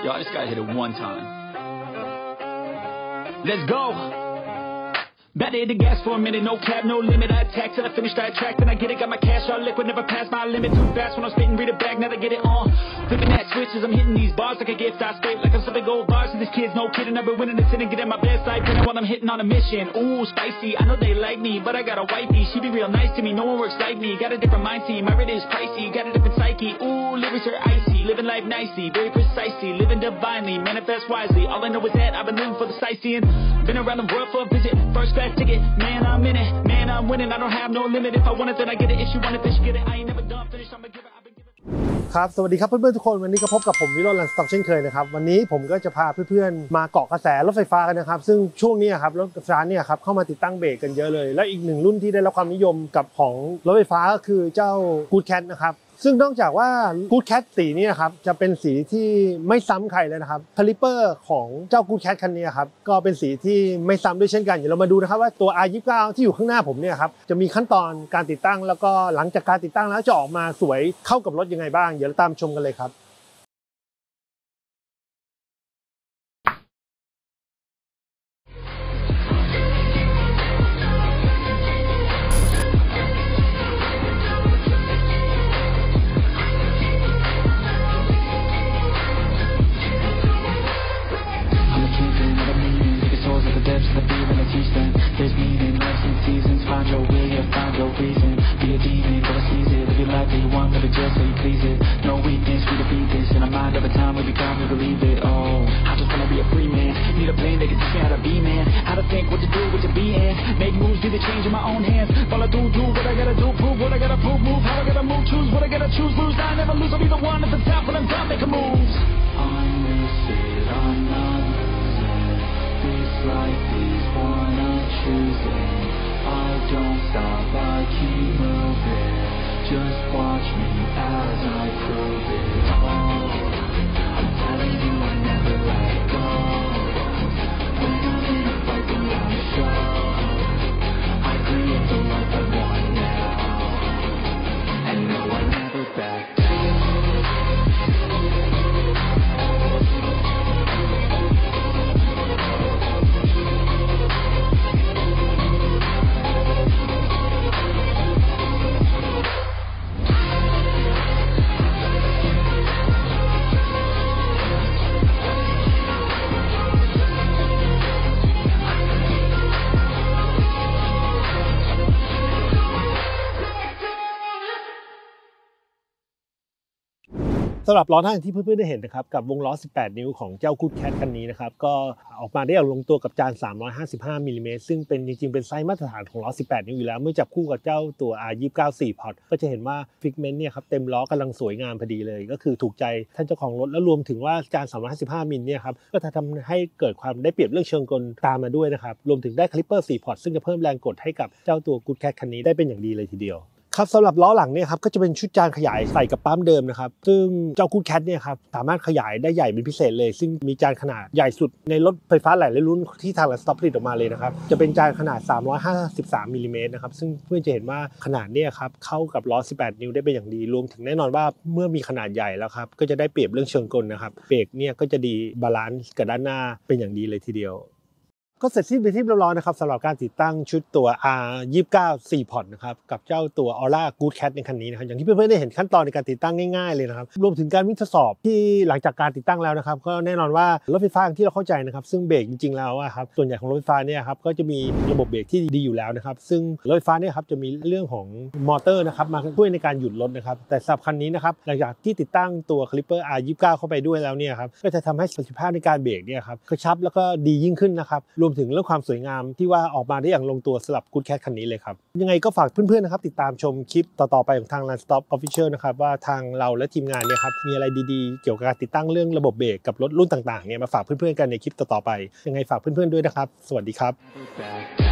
Yo, I just gotta hit it one time. Let's go. Better hit the gas for a minute, no cap, no limit. I attack till I finish that track, then I get it. Got my cash all liquid, never pass my limit. Too fast when I'm spitting, read it back, now they get it on. Flipping that switches, I'm hitting these bars like a gift. I spit like I'm something gold bars. And these kids, no kidding, I've been winning this and get at my best side. While I'm hitting on a mission. Ooh, spicy, I know they like me, but I got a wifey. She be real nice to me, no one works like me. Got a different mind team, my rate is pricey. Got a different psyche, ooh, lyrics are icy. Living life nicely, very precisely. Living divinely, manifest wisely. All I know is that I've been living for the sightseeing. Been around the world for a visit, first class ticket. Man, I'm in it, man, I'm winning. I don't have no limit. If I want it, then I get it. If she want it, then she get it. I ain't never done finish. I'm a giver. I've been giving. ครับสวัสดีครับเพื่อนๆทุกคนวันนี้ก็พบกับผมวิโรจน์ รันสต็อกเช่นเคยนะครับวันนี้ผมก็จะพาเพื่อนๆมาเกาะกระแสรถไฟฟ้ากันนะครับซึ่งช่วงนี้ครับรถไฟฟ้าเนี่ยครับเข้ามาติดตั้งเบรกกันเยอะเลยและอีกหนึ่งรุ่นที่ได้รับความนิยมกับของรถไฟฟ้าก็คือเจ้า Good Cat นะครับซึ่งนอกจากว่า Good Cat สีนี้นะครับจะเป็นสีที่ไม่ซ้ำใครเลยนะครับคาลิเปอร์ของเจ้า Good Cat คันนี้ครับก็เป็นสีที่ไม่ซ้ำด้วยเช่นกันเดี๋ยวเรามาดูนะครับว่าตัว R29 ที่อยู่ข้างหน้าผมเนี่ยครับจะมีขั้นตอนการติดตั้งแล้วก็หลังจากการติดตั้งแล้วจะออกมาสวยเข้ากับรถยังไงบ้างเดี๋ยวเราตามชมกันเลยครับ There's meaning, life and seasons. Find your way, find your reason. Be a demon, never seize it. Live your life that you want, live it just so you please it. No weakness, we defeat this. In our mind, every time we become, we believe it. Oh, I just wanna be a free man. Need a plan that can teach me how to be man. How to think, what to do, what to be in. Make moves, be the change in my own hands. Follow through, do what I gotta do, prove what I gotta prove. Move how I gotta move, choose what I gotta choose. Lose, I never lose. I'll be the one at the top when I'm done making moves. I'm lucid, I'm not losing. This life is one I'm choosing. I don't stop, I keep moving. Just watch me as I prove it. Oh, I'm telling you I never let go. When I'm in a fight, then I'm sure I create the life I want now. And no, I never back down. สำหรับล้อหน้าที่เพื่อนๆได้เห็นนะครับกับวงล้อ18นิ้วของเจ้า Good Cat คันนี้นะครับก็ออกมาได้อย่างลงตัวกับจาน355มิลลิเมตรซึ่งเป็นจริงๆเป็นไซส์มาตรฐานของล้อ18นิ้วอยู่แล้วเมื่อจับคู่กับเจ้าตัว R29 4 พอร์ตก็จะเห็นว่าฟิกเมนต์เนี่ยครับเต็มล้อกำลังสวยงามพอดีเลยก็คือถูกใจท่านเจ้าของรถแล้วรวมถึงว่าจาน355มิลเนี่ยครับก็จะทำให้เกิดความได้เปรียบเรื่องเชิงกลตามมาด้วยนะครับรวมถึงได้คาลิปเปอร์4 พอร์ตซึ่งจะเพิ่มแรงกดให้กับเจ้าตัว Good Cat คันนี้ได้เป็นอย่างดีเลยทีเดียวครับสำหรับล้อหลังเนี่ยครับก็จะเป็นชุดจานขยายใส่กับปั๊มเดิมนะครับซึ่งเจ้า Good Cat เนี่ยครับสามารถขยายได้ใหญ่เป็นพิเศษเลยซึ่งมีจานขนาดใหญ่สุดในรถไฟฟ้าหลายรุ่นที่ทาง Stop ผลิตออกมาเลยนะครับจะเป็นจานขนาด353มิลลิเมตรนะครับซึ่งเพื่อนจะเห็นว่าขนาดเนี่ยครับเข้ากับล้อ18นิ้วได้เป็นอย่างดีรวมถึงแน่นอนว่าเมื่อมีขนาดใหญ่แล้วครับก็จะได้เปรียบเรื่องเชิงกลนะครับเบรกเนี่ยก็จะดีบาลานซ์กับด้านหน้าเป็นอย่างดีเลยทีเดียวก็เสร็จสิ้นไปที่เรียบร้อยนะครับสำหรับการติดตั้งชุดตัว R29 4 พอร์ตนะครับกับเจ้าตัว Aura Good Cat ในคันนี้นะครับอย่างที่เพื่อนๆได้เห็นขั้นตอนในการติดตั้งง่ายๆเลยนะครับรวมถึงการวิ่งทดสอบที่หลังจากการติดตั้งแล้วนะครับก็แน่นอนว่ารถไฟฟ้าที่เราเข้าใจนะครับซึ่งเบรกจริงๆแล้วครับส่วนใหญ่ของรถไฟฟ้าเนี่ยครับก็จะมีระบบเบรกที่ดีอยู่แล้วนะครับซึ่งรถไฟฟ้าเนี่ยครับจะมีเรื่องของมอเตอร์นะครับมาช่วยในการหยุดรถนะครับแต่สำหรับคันนี้นะครับหลังจากที่ติดตั้งตัวคาลิปเปอร์ R29 เข้าไปด้วยแล้วเนี่ยครับก็จะทำให้ประสิทธิภาพในการเบรกเนี่ยครับกระชับแล้วก็ดียิ่งขึ้นนะครับรวมถึงเรื่องความสวยงามที่ว่าออกมาได้อย่างลงตัวสำหรับ Good Cat คันนี้เลยครับยังไงก็ฝากเพื่อนๆนะครับติดตามชมคลิปต่อๆไปของทาง Run Stop Official นะครับว่าทางเราและทีมงานเนี่ยครับมีอะไรดีๆเกี่ยวกับการติดตั้งเรื่องระบบเบรกกับรถรุ่นต่างๆเนี่ยมาฝากเพื่อนๆกันในคลิปต่อๆไปยังไงฝากเพื่อนๆด้วยนะครับสวัสดีครับ